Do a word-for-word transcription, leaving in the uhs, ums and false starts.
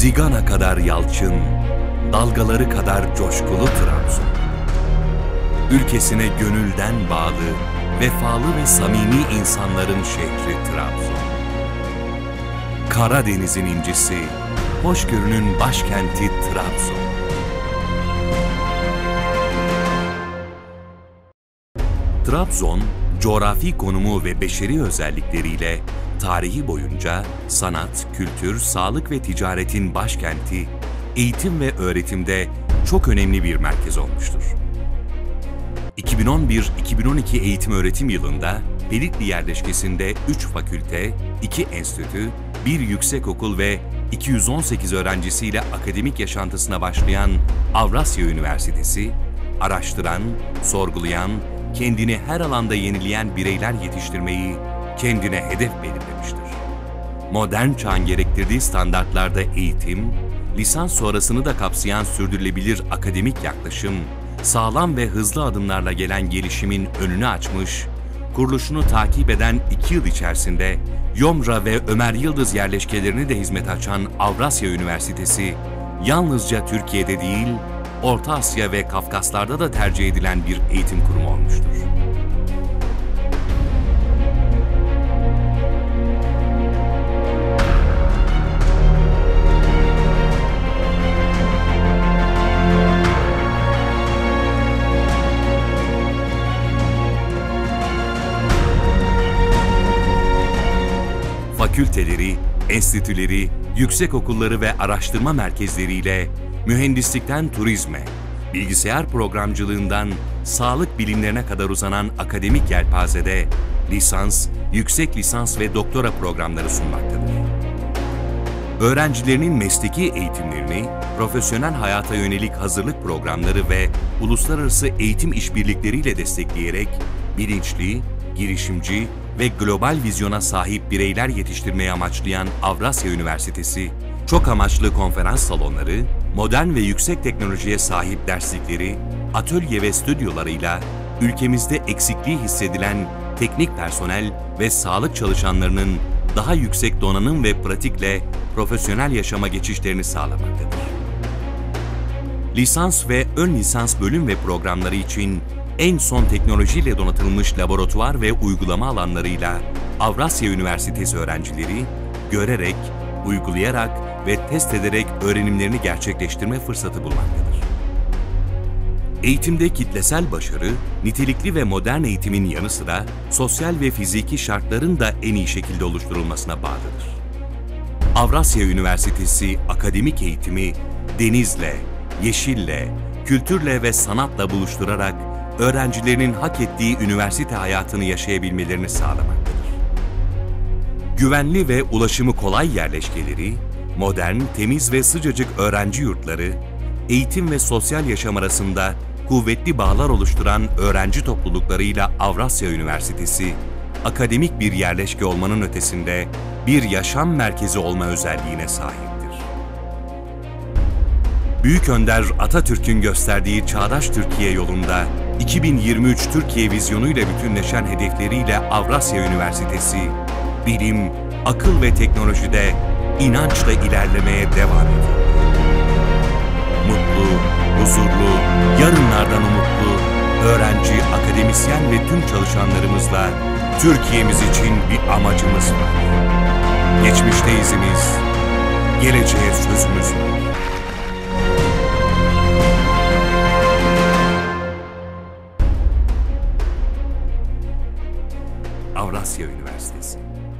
Zigana kadar yalçın, dalgaları kadar coşkulu Trabzon. Ülkesine gönülden bağlı, vefalı ve samimi insanların şehri Trabzon. Karadeniz'in incisi, hoşgörünün başkenti Trabzon. Trabzon, coğrafi konumu ve beşeri özellikleriyle tarihi boyunca sanat, kültür, sağlık ve ticaretin başkenti, eğitim ve öğretimde çok önemli bir merkez olmuştur. iki bin on bir iki bin on iki eğitim öğretim yılında Pelikli yerleşkesinde üç fakülte, iki enstitü, bir yüksekokul ve iki yüz on sekiz öğrencisiyle akademik yaşantısına başlayan Avrasya Üniversitesi, araştıran, sorgulayan, kendini her alanda yenileyen bireyler yetiştirmeyi kendine hedef belirlemiştir. Modern çağın gerektirdiği standartlarda eğitim, lisans sonrasını da kapsayan sürdürülebilir akademik yaklaşım, sağlam ve hızlı adımlarla gelen gelişimin önünü açmış, kuruluşunu takip eden iki yıl içerisinde Yomra ve Ömer Yıldız yerleşkelerini de hizmete açan Avrasya Üniversitesi, yalnızca Türkiye'de değil, Orta Asya ve Kafkaslar'da da tercih edilen bir eğitim kurumu olmuştur. Fakülteleri, enstitüleri, yüksekokulları ve araştırma merkezleriyle mühendislikten turizme, bilgisayar programcılığından sağlık bilimlerine kadar uzanan akademik yelpazede lisans, yüksek lisans ve doktora programları sunmaktadır. Öğrencilerinin mesleki eğitimlerini, profesyonel hayata yönelik hazırlık programları ve uluslararası eğitim işbirlikleriyle destekleyerek bilinçli, girişimci ve global vizyona sahip bireyler yetiştirmeyi amaçlayan Avrasya Üniversitesi, çok amaçlı konferans salonları, modern ve yüksek teknolojiye sahip derslikleri, atölye ve stüdyolarıyla ülkemizde eksikliği hissedilen teknik personel ve sağlık çalışanlarının daha yüksek donanım ve pratikle profesyonel yaşama geçişlerini sağlamaktadır. Lisans ve ön lisans bölüm ve programları için en son teknolojiyle donatılmış laboratuvar ve uygulama alanlarıyla Avrasya Üniversitesi öğrencileri görerek, uygulayarak ve test ederek öğrenimlerini gerçekleştirme fırsatı bulmaktadır. Eğitimde kitlesel başarı, nitelikli ve modern eğitimin yanı sıra sosyal ve fiziki şartların da en iyi şekilde oluşturulmasına bağlıdır. Avrasya Üniversitesi akademik eğitimi denizle, yeşille, kültürle ve sanatla buluşturarak öğrencilerinin hak ettiği üniversite hayatını yaşayabilmelerini sağlamaktadır. Güvenli ve ulaşımı kolay yerleşkeleri, modern, temiz ve sıcacık öğrenci yurtları, eğitim ve sosyal yaşam arasında kuvvetli bağlar oluşturan öğrenci topluluklarıyla Avrasya Üniversitesi, akademik bir yerleşke olmanın ötesinde bir yaşam merkezi olma özelliğine sahiptir. Büyük Önder Atatürk'ün gösterdiği çağdaş Türkiye yolunda iki bin yirmi üç Türkiye vizyonuyla bütünleşen hedefleriyle Avrasya Üniversitesi, bilim, akıl ve teknolojide inançla ilerlemeye devam ediyor. Mutlu, huzurlu, yarınlardan umutlu, öğrenci, akademisyen ve tüm çalışanlarımızla Türkiye'miz için bir amacımız var. Geçmişte izimiz, geleceğe sözümüz var. Avrasya Üniversitesi.